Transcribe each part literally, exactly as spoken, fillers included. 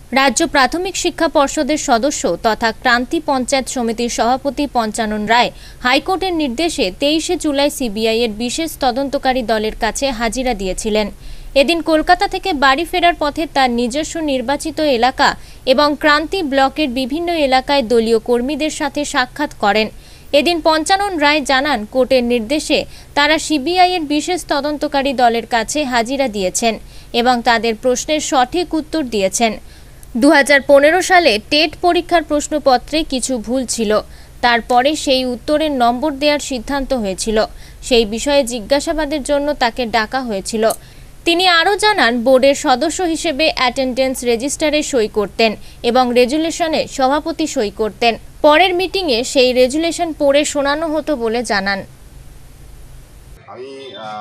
রাজ্য প্রাথমিক শিক্ষা পর্ষদের সদস্য তথা ক্রান্তি পঞ্চায়েত সমিতির সভাপতি পঞ্চানন রায় হাইকোর্টের নির্দেশে তেইশে জুলাই সিবিআই এর বিশেষ তদন্তকারী দলের কাছে হাজিরা দিয়েছিলেন। এদিন কলকাতা থেকে বাড়ি ফেরার পথে তার নিজস্ব নির্বাচিত এলাকা এবং ক্রান্তি ব্লকের বিভিন্ন এলাকায় দলীয় কর্মীদের সাথে সাক্ষাৎ করেন। এদিন পঞ্চানন রায় জানান, কোর্টের নির্দেশে তারা সিবিআই এর বিশেষ তদন্তকারী দলের কাছে হাজিরা দিয়েছেন এবং তাদের প্রশ্নের সঠিক উত্তর দিয়েছেন। দু হাজার পনেরো সালে টেট পরীক্ষার প্রশ্নপত্রে কিছু ভুল ছিল, তারপরে সেই উত্তরের নম্বর দেওয়ার সিদ্ধান্ত হয়েছিল। সেই বিষয়ে জিজ্ঞাসাবাদের জন্য তাকে ডাকা হয়েছিল। তিনি আরও জানান, বোর্ডের সদস্য হিসেবে অ্যাটেন্ডেন্স রেজিস্টারে সই করতেন এবং রেজুলেশনে সভাপতি সই করতেন। পরের মিটিংয়ে সেই রেজুলেশন পড়ে শোনানো হতো বলে জানান। আমি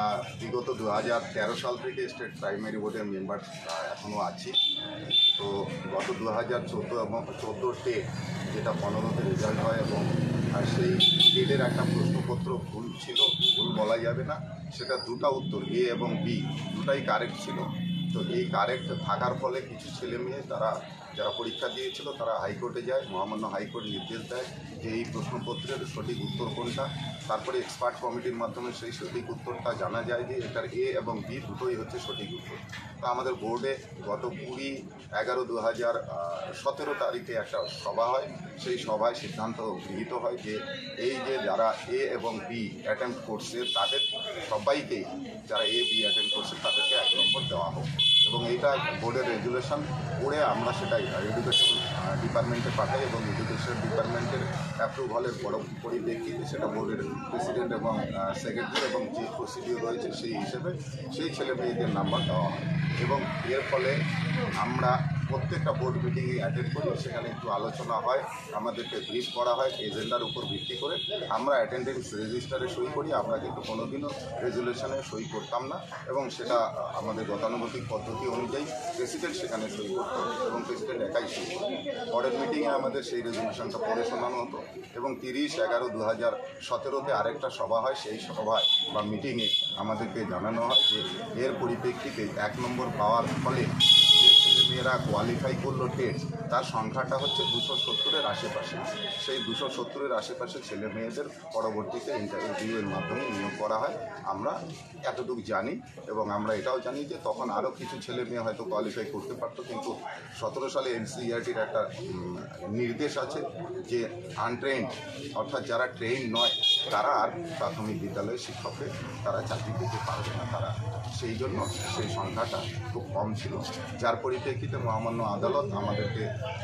বিগত দু হাজার তেরো সাল থেকে স্টেট প্রাইমারি বোর্ডের মেম্বার এখনও আছি। তো গত দু হাজার চোদ্দো এবং চোদ্দো টেট যেটা পনেরোতে রেজাল্ট হয় এবং সেই টেটের একটা প্রশ্নপত্র ভুল ছিল, ভুল বলা যাবে না, সেটা দুটা উত্তর এ এবং বি দুটাই কারেক্ট ছিল। তো এই কারেক্ট থাকার ফলে কিছু ছেলে মেয়ে তারা যারা পরীক্ষা দিয়েছিল তারা হাইকোর্টে যায়। মহামান্য হাইকোর্ট নির্দেশ দেয় যে এই প্রশ্নপত্রের সঠিক উত্তর কোনটা। তারপরে এক্সপার্ট কমিটির মাধ্যমে সেই সঠিক উত্তরটা জানা যায় যে এটার এ এবং বি দুটোই হচ্ছে সঠিক উত্তর। তো আমাদের বোর্ডে গত কুড়ি এগারো দু হাজার সতেরো তারিখে একটা সভা হয়। সেই সভায় সিদ্ধান্ত গৃহীত হয় যে এই যে যারা এ এবং বি অ্যাটেম্প্ট করছে তাদের সবাইকেই, যারা এ বি অ্যাটেম্প্ট করছে তাদেরকে এক নম্বর দেওয়া হোক। এবং এইটা বোর্ডের রেজুলেশন করে আমরা সেটাই এডুকেশন ডিপার্টমেন্টে পাঠাই এবং এডুকেশন ডিপার্টমেন্টের অ্যাপ্রুভালের পরিপ্রেক্ষিতে সেটা বোর্ডের প্রেসিডেন্ট এবং সেক্রেটারি এবং যে প্রসিডিওর রয়েছে সেই হিসেবে সেই ছেলে মেয়েদের নাম্বার দেওয়া হয়। এবং এর ফলে আমরা প্রত্যেকটা বোর্ড মিটিংয়ে অ্যাটেন্ড করি, সেখানে একটু আলোচনা হয়, আমাদেরকে ব্রিফ করা হয় এজেন্ডার উপর ভিত্তি করে। আমরা অ্যাটেন্ডেন্স রেজিস্টারে সই করি, আমরা কিন্তু কোনোদিনও রেজুলেশনে সই করতাম না এবং সেটা আমাদের গতানুগতিক পদ্ধতি অনুযায়ী প্রেসিডেন্ট সেখানে সই করতো এবং প্রেসিডেন্ট একাই সই করতো। পরের মিটিংয়ে আমাদের সেই রেজুলেশনটা পড়ে শোনানো হতো এবং তিরিশ এগারো দু হাজার সতেরোতে আরেকটা সভা হয়। সেই সভায় বা মিটিংয়ে আমাদেরকে জানানো হয় যে এর পরিপ্রেক্ষিতে এক নম্বর পাওয়ার ফলে যে ছেলেমেয়েরা কোয়ালিফাই করলো টেট তার সংখ্যাটা হচ্ছে দুশো সত্তরের আশেপাশে। সেই দুশো সত্তরের আশেপাশে ছেলে মেয়েদের পরবর্তীতে ইন্টারভিউয়ের মাধ্যমে নিয়োগ করা হয়। আমরা এতটুকু জানি এবং আমরা এটাও জানি যে তখন আরও কিছু ছেলে মেয়ে হয়তো কোয়ালিফাই করতে পারতো, কিন্তু সতেরো সালে এনসিইআরটির একটা নির্দেশ আছে যে আনট্রেন্ড অর্থাৎ যারা ট্রেন নয় তারা আর প্রাথমিক বিদ্যালয়ের শিক্ষকে তারা চাকরি পেতে পারবে না। তারা সেই জন্য সেই সংখ্যাটা খুব কম ছিল, যার পরিপ্রেক্ষিতে মহামান্য আদালত আমাদেরকে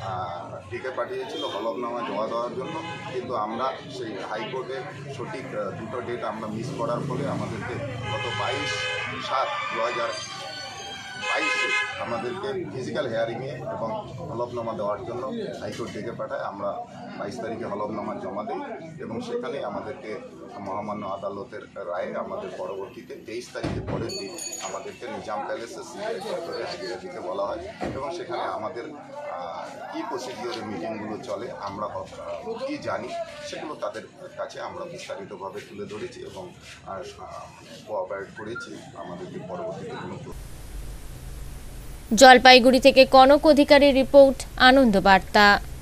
ডেকে পাঠিয়েছিল হলফনামা জমা দেওয়ার জন্য। কিন্তু আমরা সেই হাইকোর্টে সঠিক দুটো ডেট আমরা মিস করার ফলে আমাদেরকে গত বাইশ সাত দু হাজার বাইশে আমাদেরকে ফিজিক্যাল হেয়ারিংয়ে এবং হলফনামা দেওয়ার জন্য হাইকোর্ট ডেকে পাঠায়। আমরা বাইশ তারিখে হলফনামা জমা দিই এবং সেখানে আমাদেরকে মহামান্য আদালতের রায়ে আমাদের পরবর্তীতে তেইশ তারিখে পরের দিন আমাদেরকে নিজাম প্যালেসে সিবিআই দপ্তরে হাজিরা দিতে বলা হয় এবং সেখানে আমাদের কী প্রসিডিওরের মিটিংগুলো চলে, আমরা কী জানি সেগুলো তাদের কাছে আমরা বিস্তারিতভাবে তুলে ধরেছি এবং কোঅপারেট করেছি আমাদেরকে পরবর্তীতে কোনো। জলপাইগুড়ি থেকে কনক অধিকারীর রিপোর্ট, আনন্দ বার্তা।